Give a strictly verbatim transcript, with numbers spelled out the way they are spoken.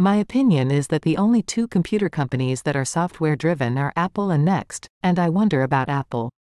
My opinion is that the only two computer companies that are software-driven are Apple and Next, and I wonder about Apple.